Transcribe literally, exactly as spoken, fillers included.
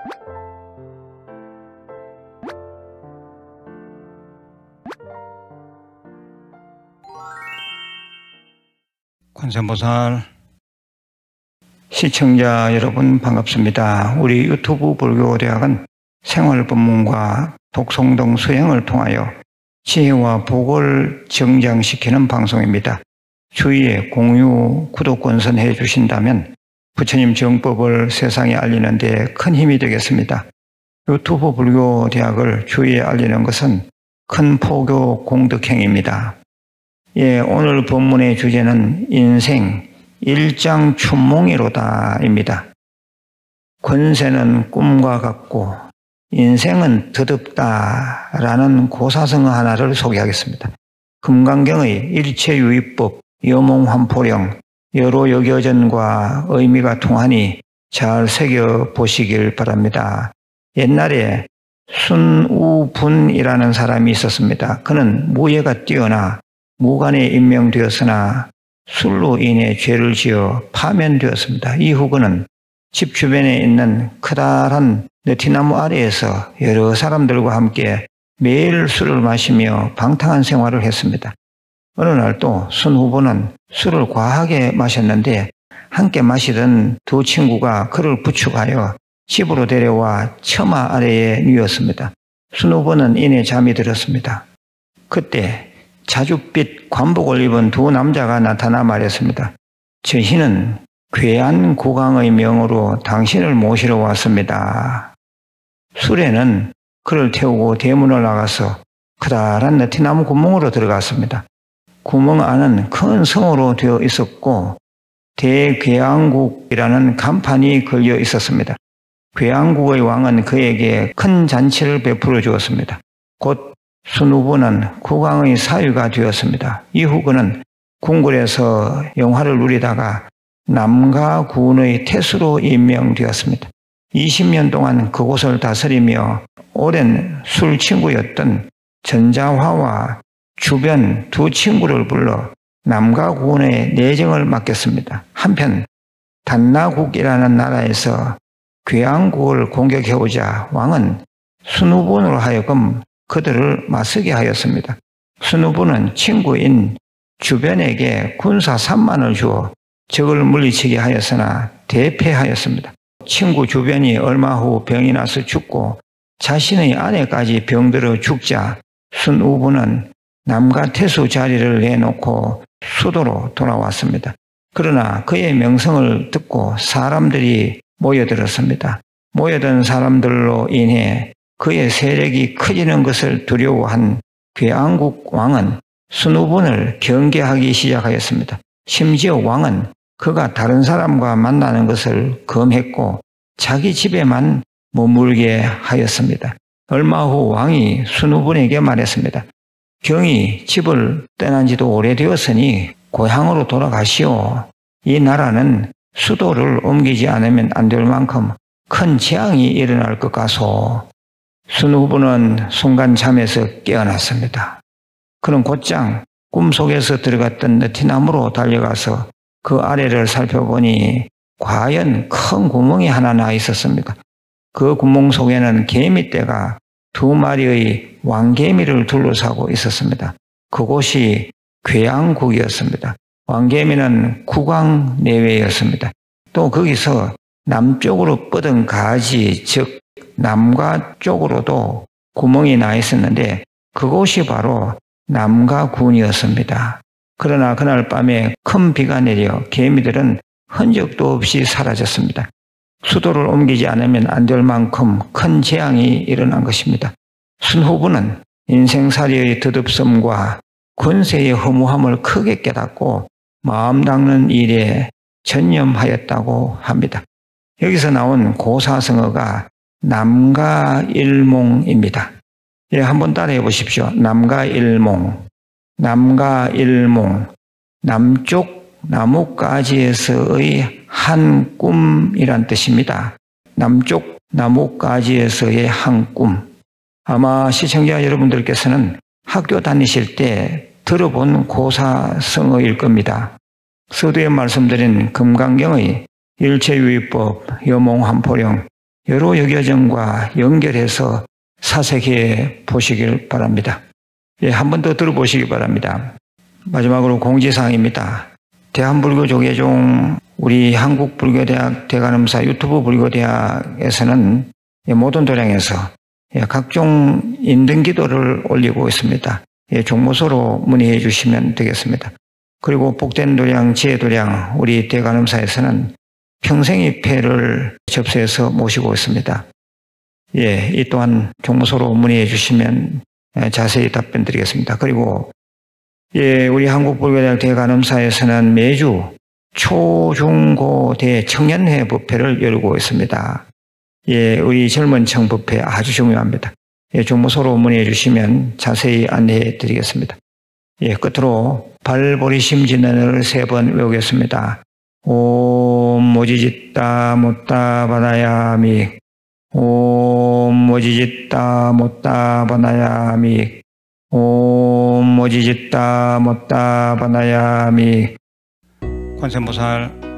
관세음보살 시청자 여러분 반갑습니다. 우리 유튜브 불교대학은 생활법문과 독송동 수행을 통하여 지혜와 복을 정장시키는 방송입니다. 주위에 공유, 구독, 권선해 주신다면 부처님 정법을 세상에 알리는 데 큰 힘이 되겠습니다. 유튜브 불교대학을 주위에 알리는 것은 큰 포교 공덕행입니다. 예, 오늘 본문의 주제는 인생 일장춘몽이로다입니다. 권세는 꿈과 같고 인생은 드뭅다라는 고사성어 하나를 소개하겠습니다. 금강경의 일체유의법, 여몽환포령, 여로 여겨전과 의미가 통하니 잘 새겨보시길 바랍니다. 옛날에 순우분이라는 사람이 있었습니다. 그는 무예가 뛰어나 무관에 임명되었으나 술로 인해 죄를 지어 파면되었습니다. 이후 그는 집 주변에 있는 커다란 느티나무 아래에서 여러 사람들과 함께 매일 술을 마시며 방탕한 생활을 했습니다. 어느 날 또 순 후보는 술을 과하게 마셨는데 함께 마시던 두 친구가 그를 부축하여 집으로 데려와 처마 아래에 누웠습니다. 순 후보는 이내 잠이 들었습니다. 그때 자줏빛 관복을 입은 두 남자가 나타나 말했습니다. 저희는 괴한 국왕의 명으로 당신을 모시러 왔습니다. 수레는 그를 태우고 대문을 나가서 커다란 느티나무 구멍으로 들어갔습니다. 구멍 안은 큰 성으로 되어 있었고 대괴왕국이라는 간판이 걸려 있었습니다. 괴왕국의 왕은 그에게 큰 잔치를 베풀어 주었습니다. 곧 순후부는 국왕의 사위가 되었습니다. 이후 그는 궁궐에서 영화를 누리다가 남가군의 태수로 임명되었습니다. 이십 년 동안 그곳을 다스리며 오랜 술친구였던 전자화와 주변 두 친구를 불러 남가군의 내정을 맡겼습니다. 한편 단나국이라는 나라에서 괴왕국을 공격해오자 왕은 순후분으로 하여금 그들을 맞서게 하였습니다. 순후부는 친구인 주변에게 군사 삼만을 주어 적을 물리치게 하였으나 대패하였습니다. 친구 주변이 얼마 후 병이 나서 죽고 자신의 아내까지 병들어 죽자 순후부는 남가 태수 자리를 내놓고 수도로 돌아왔습니다. 그러나 그의 명성을 듣고 사람들이 모여들었습니다. 모여든 사람들로 인해 그의 세력이 커지는 것을 두려워한 괴왕국 왕은 순후분을 경계하기 시작하였습니다. 심지어 왕은 그가 다른 사람과 만나는 것을 금했고 자기 집에만 머물게 하였습니다. 얼마 후 왕이 순후분에게 말했습니다. 경이 집을 떠난 지도 오래되었으니 고향으로 돌아가시오. 이 나라는 수도를 옮기지 않으면 안 될 만큼 큰 재앙이 일어날 것 같소. 순후부는 순간 잠에서 깨어났습니다. 그는 곧장 꿈속에서 들어갔던 느티나무로 달려가서 그 아래를 살펴보니 과연 큰 구멍이 하나 나 있었습니다. 그 구멍 속에는 개미떼가 두 마리의 왕개미를 둘러싸고 있었습니다. 그곳이 괴왕국이었습니다. 왕개미는 국왕 내외였습니다. 또 거기서 남쪽으로 뻗은 가지, 즉 남가 쪽으로도 구멍이 나 있었는데 그곳이 바로 남가군이었습니다. 그러나 그날 밤에 큰 비가 내려 개미들은 흔적도 없이 사라졌습니다. 수도를 옮기지 않으면 안 될 만큼 큰 재앙이 일어난 것입니다. 순후부는 인생살이의 드뭅섬과 권세의 허무함을 크게 깨닫고 마음 닦는 일에 전념하였다고 합니다. 여기서 나온 고사성어가 남가일몽입니다. 예, 한번 따라해 보십시오. 남가일몽, 남가일몽, 남쪽 나뭇가지에서의 한 꿈이란 뜻입니다. 남쪽 나뭇가지에서의 한 꿈. 아마 시청자 여러분들께서는 학교 다니실 때 들어본 고사성어일 겁니다. 서두에 말씀드린 금강경의 일체유의법, 여몽환포령, 여러 여겨정과 연결해서 사색해 보시길 바랍니다. 예, 한 번 더 들어보시기 바랍니다. 마지막으로 공지사항입니다. 대한불교조계종 우리 한국불교대학 대관음사 유튜브 불교대학에서는 모든 도량에서 각종 인등기도를 올리고 있습니다. 종무소로 문의해 주시면 되겠습니다. 그리고 복된 도량, 지혜도량 우리 대관음사에서는 평생입회를 접수해서 모시고 있습니다. 예, 이 또한 종무소로 문의해 주시면 자세히 답변 드리겠습니다. 그리고 예, 우리 한국불교대학 대관음사에서는 매주 초, 중, 고, 대 청년회 법회를 열고 있습니다. 예, 우리 젊은 청 법회 아주 중요합니다. 예, 종무소로 문의해 주시면 자세히 안내해 드리겠습니다. 예, 끝으로 발보리심진언을 세 번 외우겠습니다. 옴 모지짓다 못다 바나야미 옴 모지짓다 못다 바나야미 옴 모지짓다 못다 바나야미. 관세음보살